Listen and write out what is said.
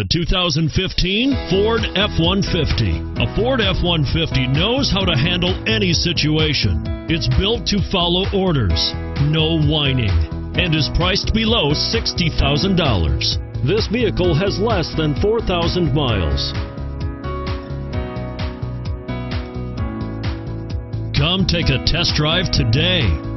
The 2015 Ford F-150. A Ford F-150 knows how to handle any situation. It's built to follow orders, no whining, and is priced below $60,000. This vehicle has less than 4,000 miles. Come take a test drive today.